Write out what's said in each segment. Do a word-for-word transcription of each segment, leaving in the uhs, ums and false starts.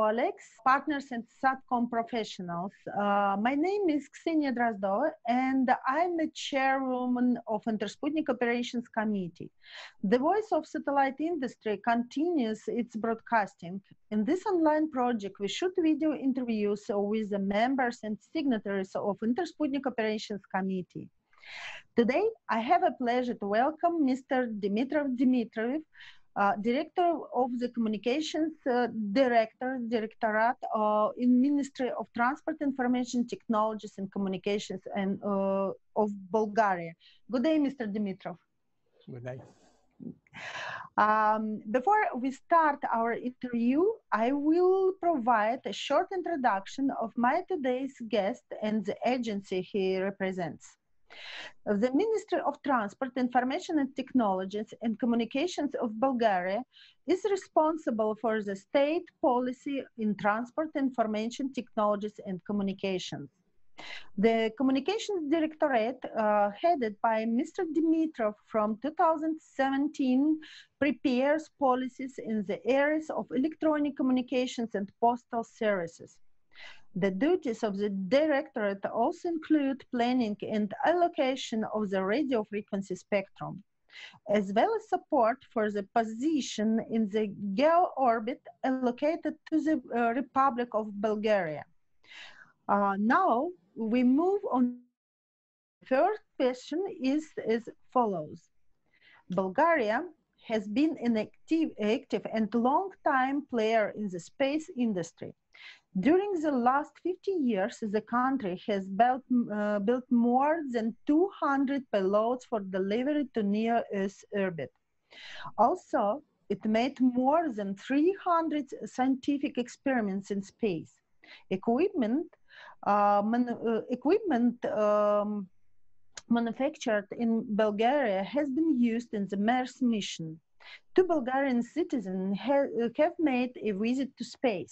colleagues, partners, and SATCOM professionals. Uh, my name is Ksenia Drozdova, and I'm the Chairwoman of Intersputnik Operations Committee. The Voice of Satellite Industry continues its broadcasting. In this online project, we shoot video interviews with the members and signatories of Intersputnik Operations Committee. Today, I have a pleasure to welcome Mister Dimitar Dimitrov, Uh, Director of the Communications uh, Director, Directorate uh, in Ministry of Transport, Information Technologies and Communications and uh, of Bulgaria. Good day, Mister Dimitrov. Good day. Um, before we start our interview, I will provide a short introduction of my today's guest and the agency he represents. The Ministry of Transport, Information and Technologies and Communications of Bulgaria is responsible for the state policy in transport, information technologies and communications. The Communications Directorate, uh, headed by Mister Dimitrov from two thousand seventeen, prepares policies in the areas of electronic communications and postal services. The duties of the Directorate also include planning and allocation of the radio frequency spectrum, as well as support for the position in the geo-orbit allocated to the uh, Republic of Bulgaria. Uh, now, we move on. The first question is as follows. Bulgaria has been an active, active and long-time player in the space industry. During the last fifty years, the country has built, uh, built more than two hundred payloads for delivery to near-Earth orbit. Also, it made more than three hundred scientific experiments in space. Equipment, uh, man, uh, equipment um, manufactured in Bulgaria has been used in the Mars mission. Two Bulgarian citizens ha have made a visit to space.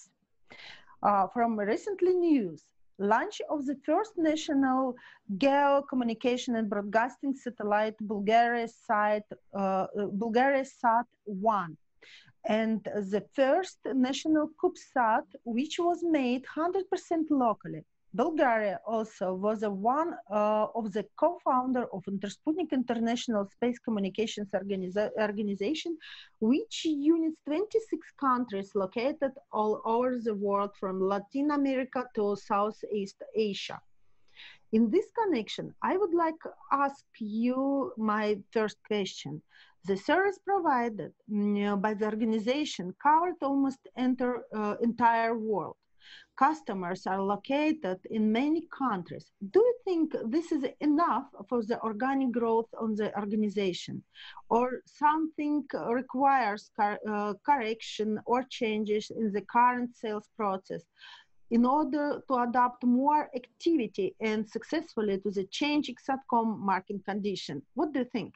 Uh, from recently news, launch of the first national geo communication and broadcasting satellite Bulgaria Sat uh, Bulgaria Sat one, and the first national CubeSat, which was made one hundred percent locally. Bulgaria also was a one uh, of the co-founder of Intersputnik International Space Communications Organiza Organization, which units twenty-six countries located all over the world from Latin America to Southeast Asia. In this connection, I would like to ask you my first question. The service provided you know, by the organization covered almost enter, uh, entire world. Customers are located in many countries. Do you think this is enough for the organic growth of the organization, or something requires cor uh, correction or changes in the current sales process in order to adapt more activity and successfully to the changing SATCOM market condition? What do you think?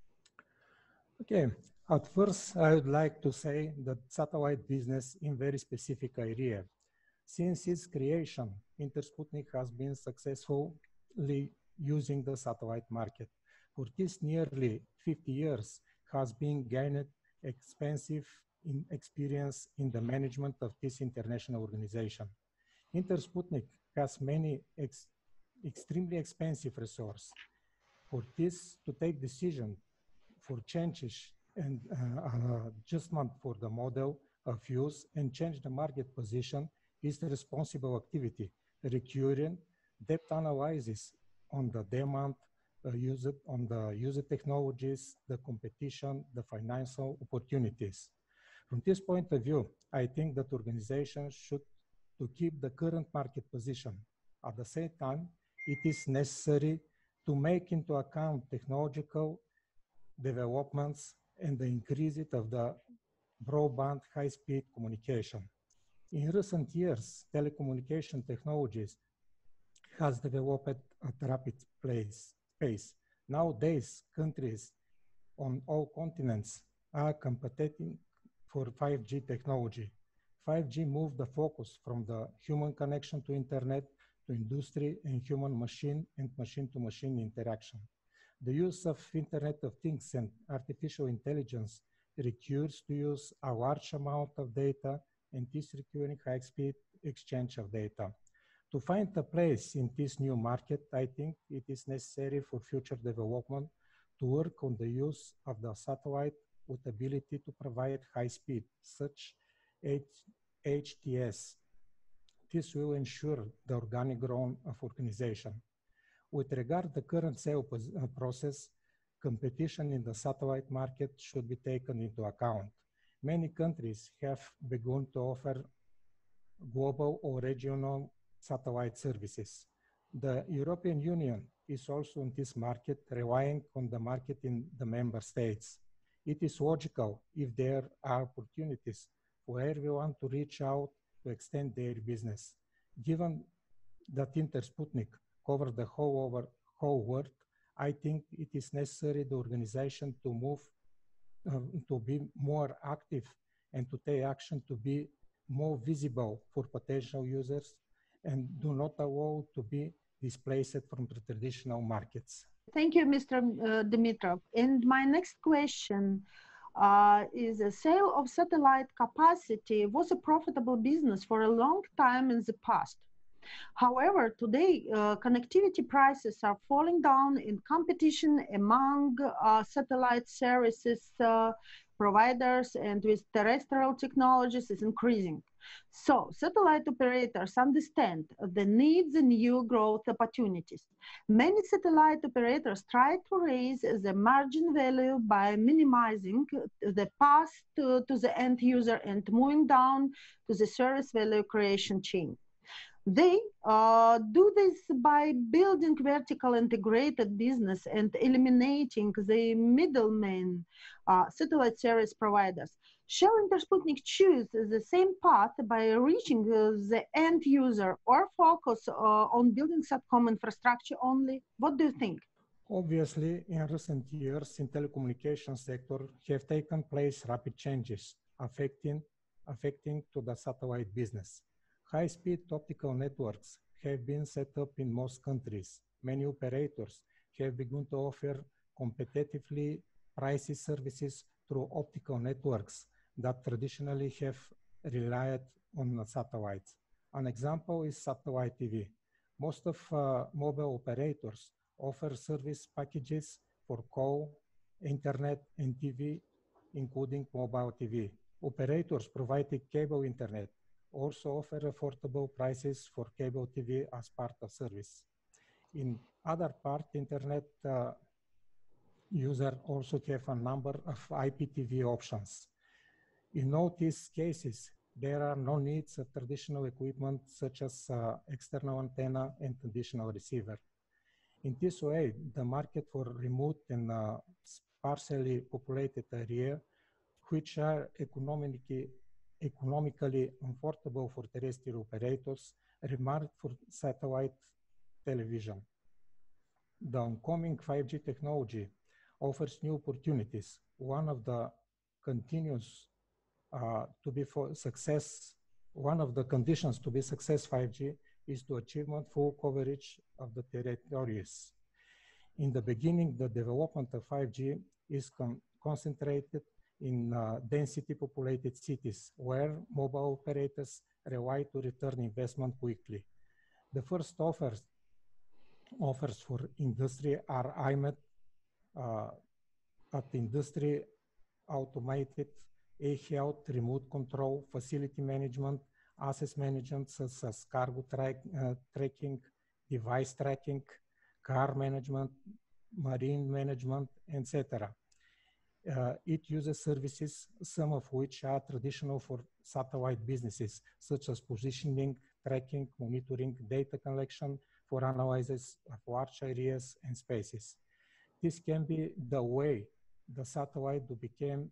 Okay, at first I would like to say that satellite business in very specific area. Since its creation, Intersputnik has been successfully using the satellite market. For this nearly fifty years has been gained expensive in experience in the management of this international organization. Intersputnik has many ex extremely expensive resources. For this to take decision for changes and uh, adjustment for the model of use and change the market position is the responsible activity, requiring depth analysis on the demand, uh, user, on the user technologies, the competition, the financial opportunities. From this point of view, I think that organizations should to keep the current market position. At the same time, it is necessary to make into account technological developments and the increase of the broadband high-speed communication. In recent years, telecommunication technologies has developed at rapid pace. Nowadays, countries on all continents are competing for five G technology. five G moved the focus from the human connection to internet to industry and human machine and machine-to-machine interaction. The use of Internet of Things and artificial intelligence requires to use a large amount of data and is requiring high-speed exchange of data. To find a place in this new market, I think it is necessary for future development to work on the use of the satellite with ability to provide high speed, such as H T S. This will ensure the organic growth of organization. With regard to the current sale process, competition in the satellite market should be taken into account. Many countries have begun to offer global or regional satellite services. The European Union is also in this market, relying on the market in the member states. It is logical if there are opportunities for everyone to reach out to extend their business. Given that Intersputnik covers the whole, over, whole world, I think it is necessary the organization to move, uh, to be more active and to take action to be more visible for potential users and do not allow to be displaced from the traditional markets. Thank you, Mister Uh, Dimitrov. And my next question uh, is a sale of satellite capacity was a profitable business for a long time in the past. However, today, uh, connectivity prices are falling down and competition among uh, satellite services uh, providers and with terrestrial technologies is increasing. So, satellite operators understand the needs and new growth opportunities. Many satellite operators try to raise the margin value by minimizing the path to, to the end user and moving down to the service value creation chain. They uh, do this by building vertical integrated business and eliminating the middlemen, uh, satellite service providers. Shall Intersputnik choose the same path by reaching uh, the end user or focus uh, on building satcom infrastructure only? What do you think? Obviously, in recent years, in telecommunications sector have taken place rapid changes affecting, affecting to the satellite business. High-speed optical networks have been set up in most countries. Many operators have begun to offer competitively priced services through optical networks that traditionally have relied on satellites. An example is satellite T V. Most of uh, mobile operators offer service packages for call, internet, and T V, including mobile T V. Operators providing cable internet also offer affordable prices for cable T V as part of service. In other part, internet uh, users also have a number of I P T V options. In all these cases, there are no needs of traditional equipment such as uh, external antenna and traditional receiver. In this way, the market for remote and uh, sparsely populated area, which are economically economically affordable for terrestrial operators, remarked for satellite television. The oncoming five G technology offers new opportunities. One of the continuous uh, to be for success, one of the conditions to be success five G is to achieve full coverage of the territories. In the beginning, the development of five G is con concentrated in uh, density populated cities where mobile operators rely to return investment quickly. The first offers, offers for industry are aimed uh, at industry automated e-health, remote control, facility management, asset management such as cargo track, uh, tracking, device tracking, car management, marine management, et cetera. Uh, it uses services, some of which are traditional for satellite businesses, such as positioning, tracking, monitoring, data collection for analysis of large areas and spaces. This can be the way the satellite to become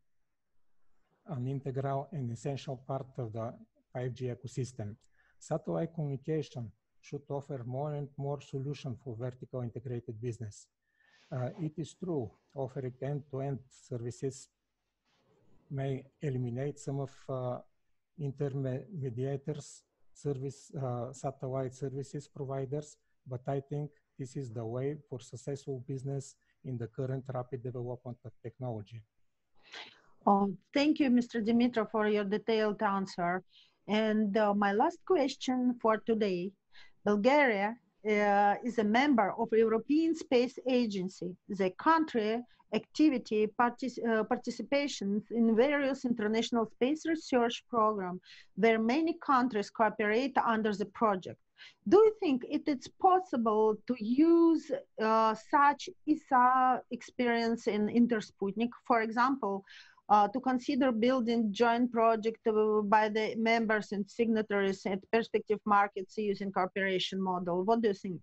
an integral and essential part of the five G ecosystem. Satellite communication should offer more and more solutions for vertical integrated business. Uh, it is true, offering end-to-end services may eliminate some of uh, intermediators, service, uh, satellite services providers, but I think this is the way for successful business in the current rapid development of technology. Oh, thank you, Mister Dimitrov, for your detailed answer. And uh, my last question for today. Bulgaria uh, is a member of European Space Agency. The country activity partic- uh, participations in various international space research programs where many countries cooperate under the project. Do you think it is possible to use uh, such I S A experience in Intersputnik? For example, uh, to consider building joint project uh, by the members and signatories at perspective markets using cooperation model. What do you think?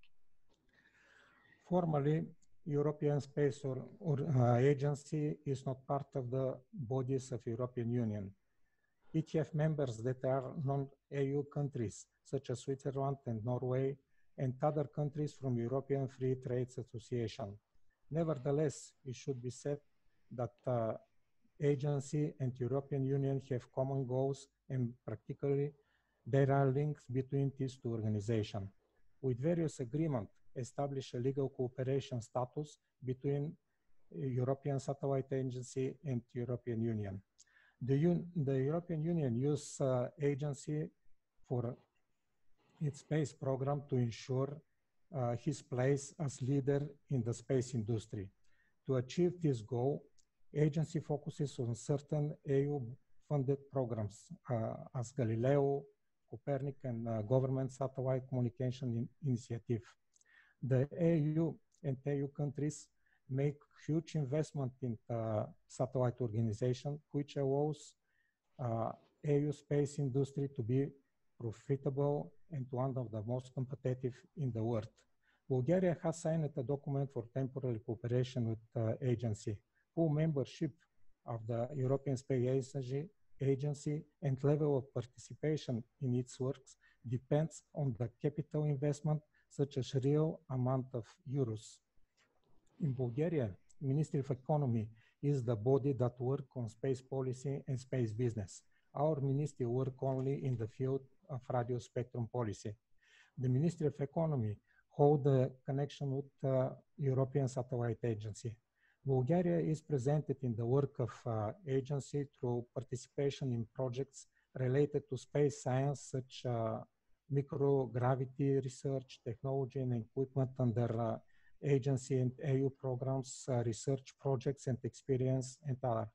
Formally, European Space or, or, uh, Agency is not part of the bodies of European Union. It has members that are non-E U countries, such as Switzerland and Norway, and other countries from European Free Trade Association. Nevertheless, it should be said that uh, agency and European Union have common goals, and practically there are links between these two organizations. With various agreements, establish a legal cooperation status between European Satellite Agency and European Union. The, Un the European Union uses uh, agency for its space program to ensure uh, his place as leader in the space industry. To achieve this goal, agency focuses on certain E U-funded programs uh, as Galileo, Copernic, and uh, government satellite communication in initiative. The E U and E U countries make huge investment in the satellite organization, which allows uh, E U space industry to be profitable and one of the most competitive in the world. Bulgaria has signed a document for temporary cooperation with the agency. Full membership of the European Space Agency, agency and level of participation in its works depends on the capital investment, such as real amount of euros. In Bulgaria, Ministry of Economy is the body that works on space policy and space business. Our ministry works only in the field of radio spectrum policy. The Ministry of Economy holds a connection with the European Satellite Agency. Bulgaria is presented in the work of uh, agency through participation in projects related to space science, such uh, microgravity research, technology and equipment under uh, agency and E U programs, uh, research projects and experience and other.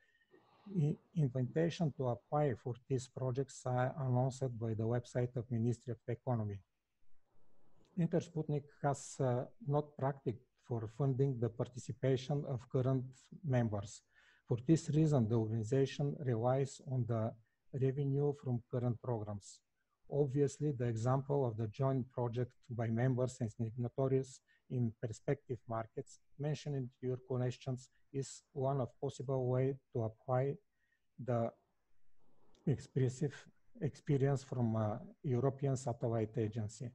I invitation to apply for these projects are announced by the website of Ministry of Economy. Intersputnik has uh, not practiced for funding the participation of current members. For this reason, the organization relies on the revenue from current programs. Obviously, the example of the joint project by members and signatories in perspective markets mentioned in your questions is one of possible ways to apply the expressive experience from uh, European Satellite Agency.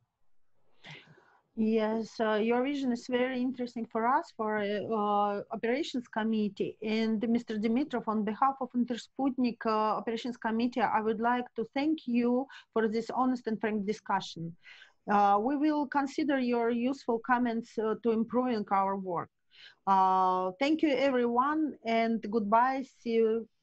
Yes, uh, your vision is very interesting for us, for uh, Operations Committee. And Mister Dimitrov, on behalf of Intersputnik uh, Operations Committee, I would like to thank you for this honest and frank discussion. Uh, we will consider your useful comments uh, to improving our work. Uh, thank you, everyone, and goodbye. See you